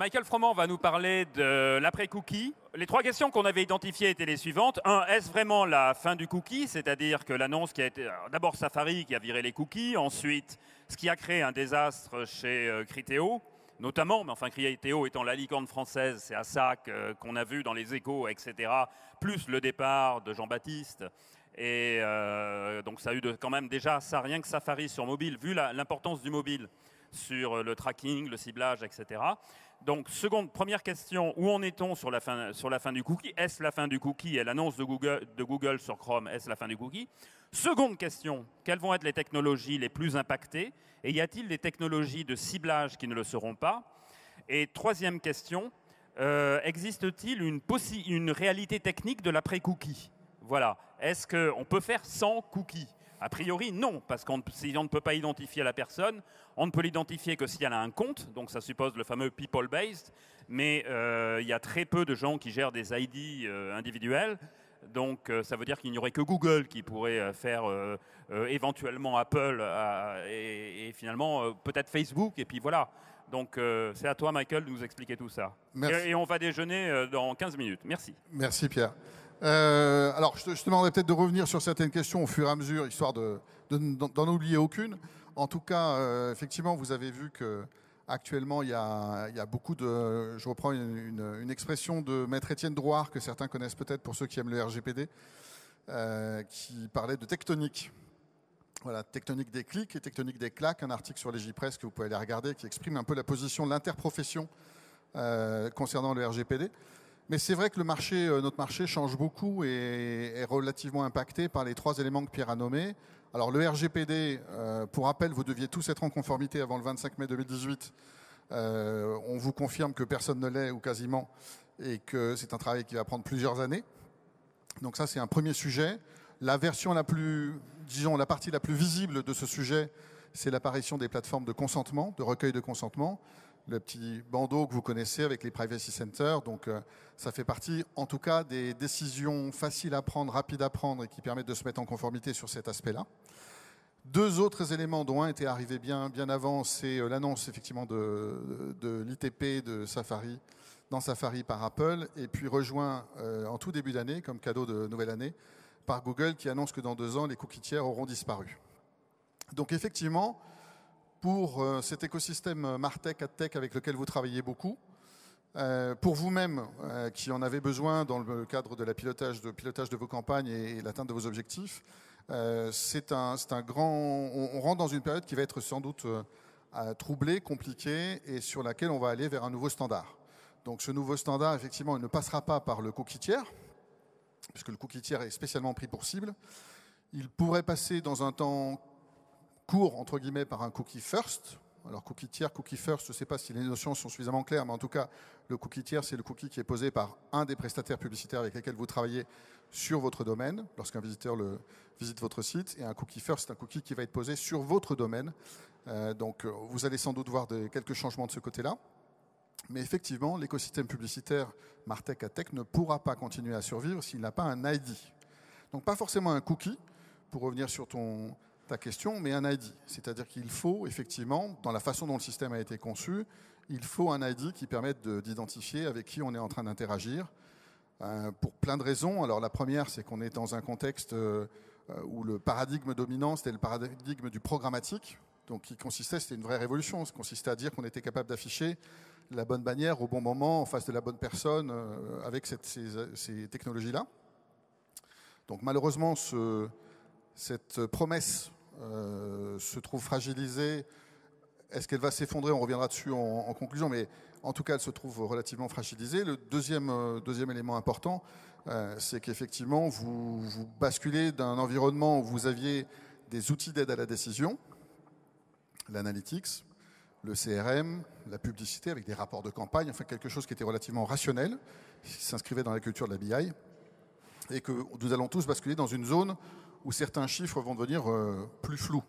Michael Froment va nous parler de l'après-cookie. Les 3 questions qu'on avait identifiées étaient les suivantes. 1, est-ce vraiment la fin du cookie? C'est-à-dire que l'annonce qui a été... D'abord Safari qui a viré les cookies. Ensuite, ce qui a créé un désastre chez Criteo, notamment. Mais enfin, Criteo étant la licorne française, c'est à ça qu'on a vu dans les échos, etc. Plus le départ de Jean-Baptiste. Et donc ça a eu quand même déjà ça, rien que Safari sur mobile, vu l'importance du mobile sur le tracking, le ciblage, etc. Donc, première question, où en est-on sur la fin du cookie? Est-ce la fin du cookie? Et l'annonce de Google sur Chrome, est-ce la fin du cookie? Seconde question, quelles vont être les technologies les plus impactées? Et y a-t-il des technologies de ciblage qui ne le seront pas? Et troisième question, existe-t-il une réalité technique de l'après-cookie? Voilà. Est-ce qu'on peut faire sans cookie? A priori, non, parce si on ne peut pas identifier la personne, on ne peut l'identifier que si elle a un compte, donc ça suppose le fameux people-based, mais il y a très peu de gens qui gèrent des ID individuels, donc ça veut dire qu'il n'y aurait que Google qui pourrait faire éventuellement Apple et finalement peut-être Facebook, et puis voilà. Donc c'est à toi, Michael, de nous expliquer tout ça. Et on va déjeuner dans 15 minutes. Merci. Merci, Pierre. Alors, je te demanderais peut-être de revenir sur certaines questions au fur et à mesure, histoire d'en oublier aucune. En tout cas, effectivement, vous avez vu qu'actuellement, il y a beaucoup de... Je reprends une expression de Maître Étienne Drouard, que certains connaissent peut-être pour ceux qui aiment le RGPD, qui parlait de tectonique. Voilà, tectonique des clics et tectonique des claques, un article sur les JPress que vous pouvez aller regarder, qui exprime un peu la position de l'interprofession concernant le RGPD. Mais c'est vrai que notre marché change beaucoup et est relativement impacté par les 3 éléments que Pierre a nommés. Alors le RGPD, pour rappel, vous deviez tous être en conformité avant le 25 mai 2018. On vous confirme que personne ne l'est ou quasiment et que c'est un travail qui va prendre plusieurs années. Donc ça, c'est un premier sujet. La version la partie la plus visible de ce sujet, c'est l'apparition des plateformes de consentement, de recueil de consentement. Le petit bandeau que vous connaissez avec les privacy centers. Donc, ça fait partie, en tout cas, des décisions faciles à prendre, rapides à prendre et qui permettent de se mettre en conformité sur cet aspect-là. 2 autres éléments, dont un était arrivé bien avant, c'est l'annonce effectivement de l'ITP de Safari, dans Safari par Apple, et puis rejoint en tout début d'année, comme cadeau de nouvelle année, par Google qui annonce que dans 2 ans, les cookies tiers auront disparu. Donc, effectivement, pour cet écosystème Martech, AdTech avec lequel vous travaillez beaucoup, pour vous-même qui en avez besoin dans le cadre de pilotage de vos campagnes et l'atteinte de vos objectifs, c'est un grand... On rentre dans une période qui va être sans doute troublée, compliquée et sur laquelle on va aller vers un nouveau standard. Donc ce nouveau standard, effectivement, il ne passera pas par le cookie tiers, puisque le cookie tiers est spécialement pris pour cible. Il pourrait passer dans un temps court, entre guillemets, par un cookie first. Alors cookie tiers, cookie first, je ne sais pas si les notions sont suffisamment claires, mais en tout cas, le cookie tiers, c'est le cookie qui est posé par un des prestataires publicitaires avec lesquels vous travaillez sur votre domaine, lorsqu'un visiteur visite votre site. Et un cookie first, c'est un cookie qui va être posé sur votre domaine. Donc vous allez sans doute voir quelques changements de ce côté-là. Mais effectivement, l'écosystème publicitaire Martech AdTech ne pourra pas continuer à survivre s'il n'a pas un ID. Donc pas forcément un cookie, pour revenir sur ta question, mais un ID. C'est-à-dire qu'il faut, effectivement, dans la façon dont le système a été conçu, il faut un ID qui permette d'identifier avec qui on est en train d'interagir, pour plein de raisons. Alors la première, c'est qu'on est dans un contexte où le paradigme dominant, c'était le paradigme du programmatique, donc c'était une vraie révolution, ça consistait à dire qu'on était capable d'afficher la bonne bannière au bon moment, en face de la bonne personne, avec ces technologies-là. Donc malheureusement, cette promesse se trouve fragilisée. Est-ce qu'elle va s'effondrer? On reviendra dessus en conclusion, mais en tout cas, elle se trouve relativement fragilisée. Le deuxième élément important, c'est qu'effectivement, vous basculez d'un environnement où vous aviez des outils d'aide à la décision, l'analytics, le CRM, la publicité avec des rapports de campagne, enfin quelque chose qui était relativement rationnel, qui s'inscrivait dans la culture de la BI, et que nous allons tous basculer dans une zone où certains chiffres vont devenir plus flous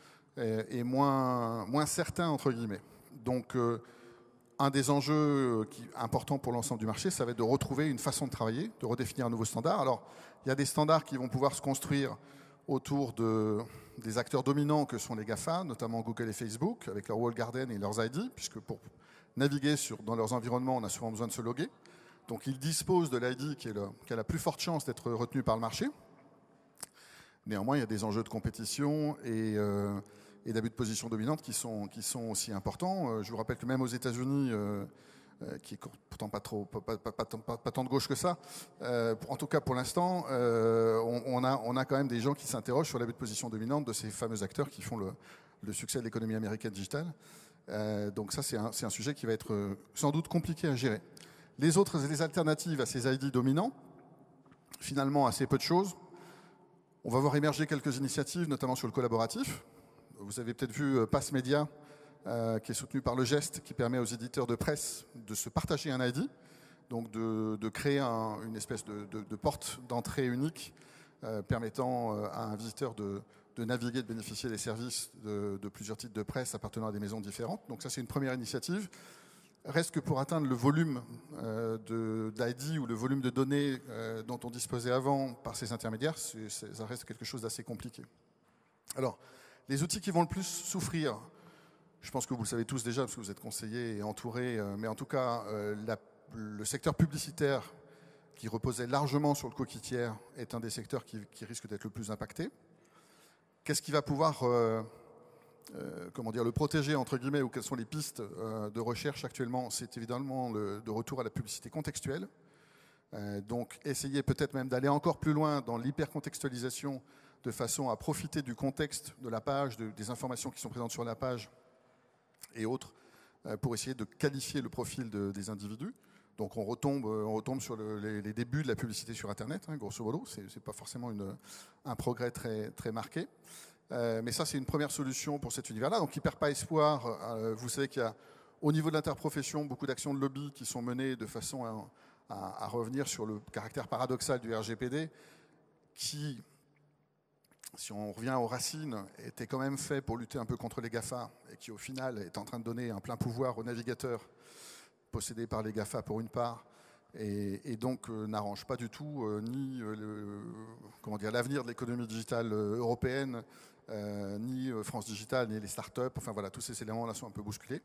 et moins certains, entre guillemets. Donc, un des enjeux importants pour l'ensemble du marché, ça va être de retrouver une façon de travailler, de redéfinir un nouveau standard. Alors, il y a des standards qui vont pouvoir se construire autour des acteurs dominants que sont les GAFA, notamment Google et Facebook, avec leur walled garden et leurs ID, puisque pour naviguer dans leurs environnements, on a souvent besoin de se loguer. Donc ils disposent de l'ID qui a la plus forte chance d'être retenu par le marché. Néanmoins, il y a des enjeux de compétition et d'abus de position dominante qui sont aussi importants. Je vous rappelle que même aux États-Unis, qui est pourtant pas tant de gauche que ça, en tout cas pour l'instant, on a quand même des gens qui s'interrogent sur l'abus de position dominante de ces fameux acteurs qui font le succès de l'économie américaine digitale. Donc ça, c'est un sujet qui va être sans doute compliqué à gérer. Les alternatives à ces ID dominants, finalement assez peu de choses. On va voir émerger quelques initiatives, notamment sur le collaboratif. Vous avez peut-être vu Pass Media, qui est soutenu par le Geste, qui permet aux éditeurs de presse de se partager un ID, donc de créer une espèce de porte d'entrée unique permettant à un visiteur de naviguer, de bénéficier des services de plusieurs titres de presse appartenant à des maisons différentes. Donc ça, c'est une première initiative. Reste que pour atteindre le volume d'ID ou le volume de données dont on disposait avant par ces intermédiaires, ça reste quelque chose d'assez compliqué. Alors, les outils qui vont le plus souffrir, je pense que vous le savez tous déjà parce que vous êtes conseillés et entourés, mais en tout cas, le secteur publicitaire qui reposait largement sur le cookie tiers est un des secteurs qui risque d'être le plus impacté. Qu'est-ce qui va pouvoir le protéger, entre guillemets, ou quelles sont les pistes de recherche actuellement? C'est évidemment de retour à la publicité contextuelle. Donc, essayer peut-être même d'aller encore plus loin dans l'hypercontextualisation de façon à profiter du contexte de la page, des informations qui sont présentes sur la page et autres, pour essayer de qualifier le profil des individus. Donc, on retombe sur les débuts de la publicité sur Internet, hein, grosso modo. C'est pas forcément un progrès très, très marqué. Mais ça, c'est une première solution pour cet univers-là. Donc, il ne perd pas espoir. Vous savez qu'il y a, au niveau de l'interprofession, beaucoup d'actions de lobby qui sont menées de façon à revenir sur le caractère paradoxal du RGPD, qui, si on revient aux racines, était quand même fait pour lutter un peu contre les GAFA, et qui, au final, est en train de donner un plein pouvoir aux navigateurs possédés par les GAFA pour une part, et donc n'arrange pas du tout ni l'avenir de l'économie digitale européenne, ni France Digital, ni les startups. Enfin voilà, tous ces éléments-là sont un peu bousculés.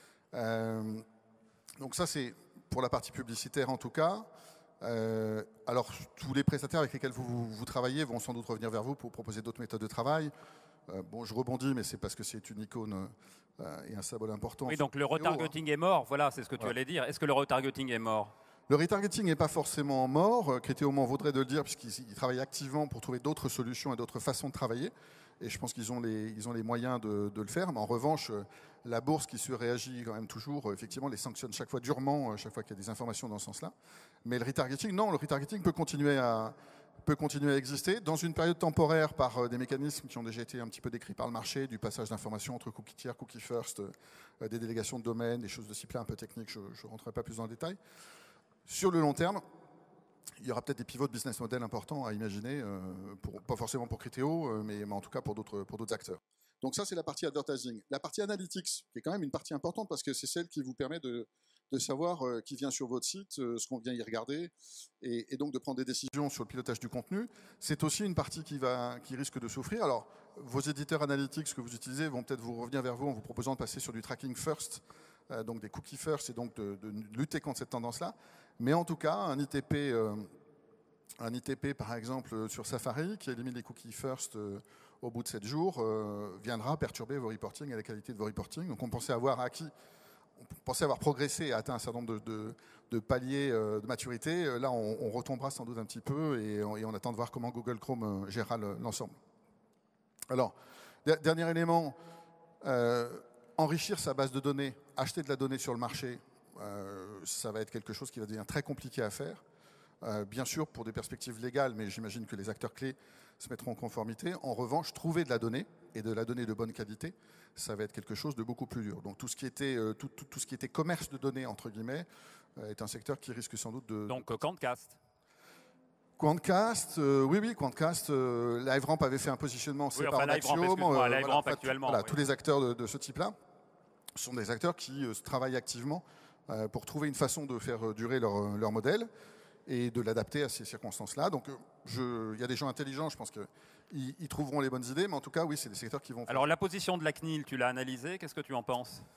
Donc ça, c'est pour la partie publicitaire en tout cas. Alors, tous les prestataires avec lesquels vous travaillez vont sans doute revenir vers vous pour proposer d'autres méthodes de travail. Bon, je rebondis, mais c'est parce que c'est une icône et un symbole important. Oui, donc le retargeting est mort, voilà, c'est ce que tu allais dire. Est-ce que le retargeting est mort? Le retargeting n'est pas forcément mort. Criteo m'en vaudrait de le dire, puisqu'ils travaillent activement pour trouver d'autres solutions et d'autres façons de travailler. Et je pense qu'ils ont les moyens de le faire. Mais en revanche, la bourse qui se réagit quand même toujours, effectivement, les sanctionne chaque fois durement, chaque fois qu'il y a des informations dans ce sens-là. Mais le retargeting, non, le retargeting peut continuer à exister dans une période temporaire par des mécanismes qui ont déjà été un petit peu décrits par le marché, du passage d'informations entre cookie tiers, cookie first, des délégations de domaine, des choses de ce type-là un peu techniques, je ne rentrerai pas plus dans le détail. Sur le long terme, il y aura peut-être des pivots de business model importants à imaginer, pas forcément pour Criteo, mais en tout cas pour d'autres acteurs. Donc ça, c'est la partie advertising. La partie analytics, qui est quand même une partie importante parce que c'est celle qui vous permet de savoir qui vient sur votre site, ce qu'on vient y regarder, et donc de prendre des décisions sur le pilotage du contenu. C'est aussi une partie qui risque de souffrir. Alors, vos éditeurs analytics que vous utilisez vont peut-être vous revenir vers vous en vous proposant de passer sur du tracking first, donc des cookies first, et donc de lutter contre cette tendance-là. Mais en tout cas, un ITP, par exemple, sur Safari, qui élimine les cookies first au bout de 7 jours, viendra perturber vos reporting et la qualité de vos reporting. Donc on pensait avoir progressé et atteint un certain nombre de paliers de maturité. Là, on retombera sans doute un petit peu et on attend de voir comment Google Chrome gérera l'ensemble. Alors, dernier élément, enrichir sa base de données, acheter de la donnée sur le marché, ça va être quelque chose qui va devenir très compliqué à faire. Bien sûr, pour des perspectives légales, mais j'imagine que les acteurs clés se mettront en conformité. En revanche, trouver de la donnée, et de la donnée de bonne qualité, ça va être quelque chose de beaucoup plus dur. Donc tout ce qui était commerce de données, entre guillemets, est un secteur qui risque sans doute de... Donc Quantcast. Quantcast, oui, Quantcast, LiveRamp avait fait un positionnement séparé d'Axiom. LiveRamp actuellement. Voilà, tous les acteurs de ce type-là sont des acteurs qui travaillent activement pour trouver une façon de faire durer leur modèle et de l'adapter à ces circonstances-là. Donc, il y a des gens intelligents, je pense qu'ils trouveront les bonnes idées, mais en tout cas, oui, c'est des secteurs qui vont... Alors, la position de la CNIL, tu l'as analysée, qu'est-ce que tu en penses?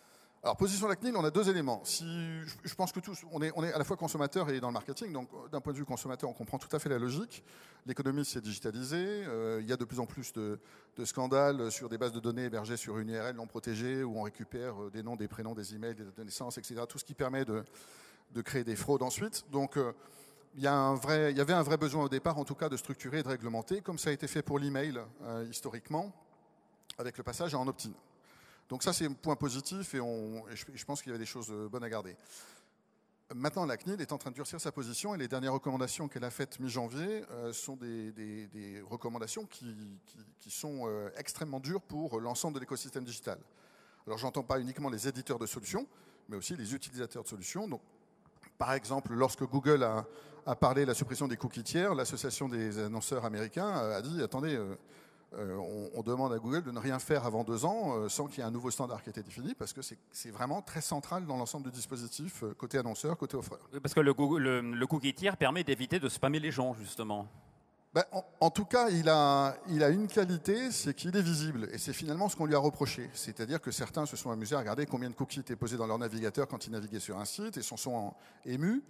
Alors, position de la CNIL, on a deux éléments. Je pense que tous, on est à la fois consommateur et dans le marketing, donc d'un point de vue consommateur, on comprend tout à fait la logique. L'économie s'est digitalisée, il y a de plus en plus de scandales sur des bases de données hébergées sur une URL non protégée, où on récupère des noms, des prénoms, des emails, des dates de naissance, etc. Tout ce qui permet de créer des fraudes ensuite. Donc, il y avait un vrai besoin au départ, en tout cas, de structurer et de réglementer, comme ça a été fait pour l'email historiquement, avec le passage en opt-in. Donc ça, c'est un point positif et je pense qu'il y avait des choses bonnes à garder. Maintenant, la CNIL est en train de durcir sa position et les dernières recommandations qu'elle a faites mi-janvier sont des recommandations qui sont extrêmement dures pour l'ensemble de l'écosystème digital. Alors, j'entends pas uniquement les éditeurs de solutions, mais aussi les utilisateurs de solutions. Donc, par exemple, lorsque Google a parlé de la suppression des cookies tiers, l'association des annonceurs américains a dit « Attendez, on demande à Google de ne rien faire avant 2 ans sans qu'il y ait un nouveau standard qui ait été défini, parce que c'est vraiment très central dans l'ensemble du dispositif, côté annonceur, côté offreur. Oui, parce que le cookie tiers permet d'éviter de spammer les gens, justement. Ben, en tout cas, il a une qualité, c'est qu'il est visible. Et c'est finalement ce qu'on lui a reproché. C'est-à-dire que certains se sont amusés à regarder combien de cookies étaient posés dans leur navigateur quand ils naviguaient sur un site et s'en sont émus.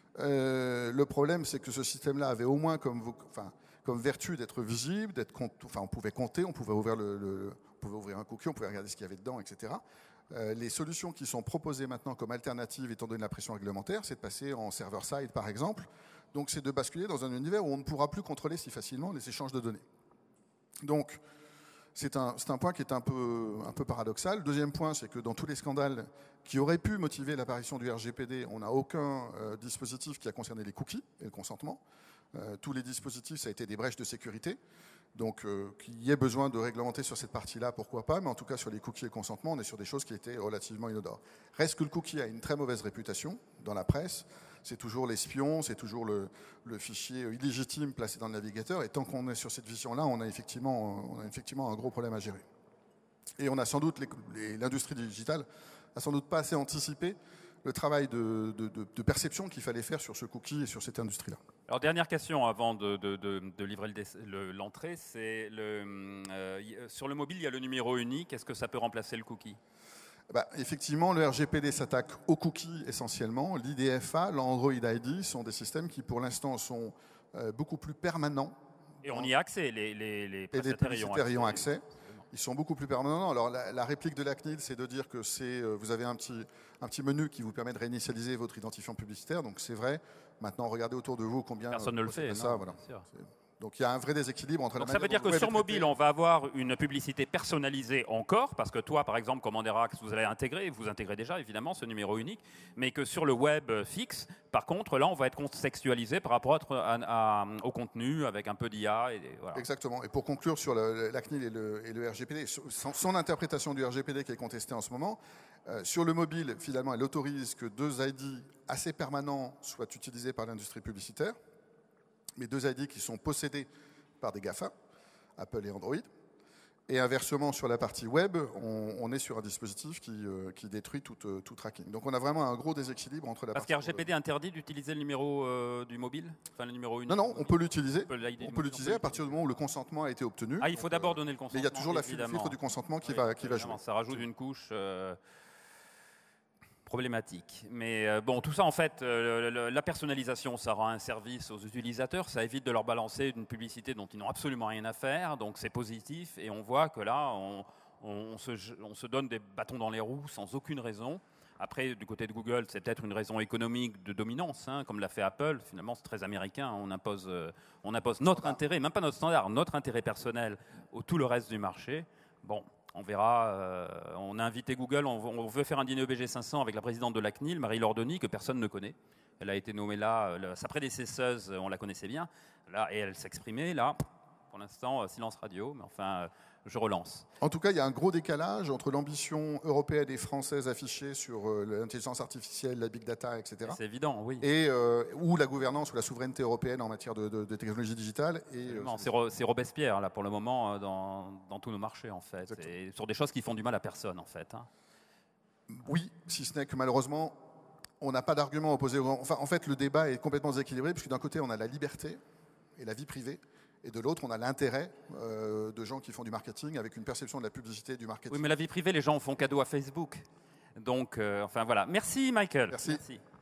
Le problème, c'est que ce système-là avait au moins comme vertu d'être visible, on pouvait compter, on pouvait ouvrir un cookie, on pouvait regarder ce qu'il y avait dedans, etc. Les solutions qui sont proposées maintenant comme alternatives, étant donné la pression réglementaire, c'est de passer en server-side, par exemple. Donc, c'est de basculer dans un univers où on ne pourra plus contrôler si facilement les échanges de données. Donc, c'est un point qui est un peu paradoxal. Deuxième point, c'est que dans tous les scandales qui auraient pu motiver l'apparition du RGPD, on n'a aucun dispositif qui a concerné les cookies et le consentement. Tous les dispositifs, ça a été des brèches de sécurité. Donc, qu'il y ait besoin de réglementer sur cette partie-là, pourquoi pas, mais en tout cas, sur les cookies et le consentement, on est sur des choses qui étaient relativement inodores. Reste que le cookie a une très mauvaise réputation dans la presse. C'est toujours l'espion, c'est toujours le fichier illégitime placé dans le navigateur. Et tant qu'on est sur cette vision-là, on a effectivement un gros problème à gérer. Et on a sans doute, l'industrie digitale n'a sans doute pas assez anticipé le travail de perception qu'il fallait faire sur ce cookie et sur cette industrie-là. Alors, dernière question avant de livrer l'entrée, c'est sur le mobile, il y a le numéro unique. Est-ce que ça peut remplacer le cookie ? Effectivement, le RGPD s'attaque aux cookies essentiellement. L'IDFA, l'Android ID sont des systèmes qui, pour l'instant, sont beaucoup plus permanents. Et on y a accès, les prestataires y ont accès. Ils sont beaucoup plus permanents. Alors, la réplique de la CNIL, c'est de dire que vous avez un petit menu qui vous permet de réinitialiser votre identifiant publicitaire. Donc, c'est vrai. Maintenant, regardez autour de vous combien... Personne ne le fait. Ça, voilà. Donc, il y a un vrai déséquilibre entre la ça veut dire que sur mobile, on va avoir une publicité personnalisée encore, parce que toi, par exemple, comme Anderax, vous allez vous intégrez déjà, évidemment, ce numéro unique, mais que sur le web fixe, par contre, là, on va être contextualisé par rapport au contenu, avec un peu d'IA. Voilà. Exactement. Et pour conclure sur la CNIL et le RGPD, son interprétation du RGPD qui est contestée en ce moment, sur le mobile, finalement, elle autorise que 2 ID assez permanents soient utilisés par l'industrie publicitaire, mais 2 ID qui sont possédés par des GAFA, Apple et Android. Et inversement, sur la partie web, on est sur un dispositif qui détruit tout tracking. Donc on a vraiment un gros déséquilibre entre la partie... Parce qu'RGPD interdit d'utiliser le numéro du mobile, enfin le numéro unique. Non, on peut l'utiliser. On peut l'utiliser à partir du moment où le consentement a été obtenu. Ah, il faut d'abord donner le consentement. Mais il y a toujours le filtre du consentement qui va jouer. Ça rajoute une couche... problématique. Mais bon, tout ça, en fait, la personnalisation, ça rend un service aux utilisateurs, ça évite de leur balancer une publicité dont ils n'ont absolument rien à faire, donc c'est positif, et on voit que là, on se donne des bâtons dans les roues sans aucune raison. Après, du côté de Google, c'est peut-être une raison économique de dominance, hein, comme l'a fait Apple. Finalement, c'est très américain. On impose notre intérêt, même pas notre standard, notre intérêt personnel au tout le reste du marché. Bon, on verra. On a invité Google. On veut faire un dîner au BG 500 avec la présidente de la CNIL, Marie-Laure Denis, que personne ne connaît. Elle a été nommée là. Sa prédécesseuse, on la connaissait bien. Là, et elle s'exprimait. Là, pour l'instant, silence radio. Mais enfin, je relance. En tout cas, il y a un gros décalage entre l'ambition européenne et française affichée sur l'intelligence artificielle, la big data, etc. C'est évident, oui. Et ou la gouvernance ou la souveraineté européenne en matière de technologie digitale. C'est Robespierre, là, pour le moment, dans tous nos marchés, en fait. Exactement. Et sur des choses qui font du mal à personne, en fait. Hein. Oui, si ce n'est que malheureusement, on n'a pas d'argument opposé. Enfin, en fait, le débat est complètement déséquilibré, puisque d'un côté, on a la liberté et la vie privée. Et de l'autre, on a l'intérêt de gens qui font du marketing avec une perception de la publicité du marketing. Oui, mais la vie privée, les gens font cadeau à Facebook. Donc, enfin voilà. Merci Michael. Merci.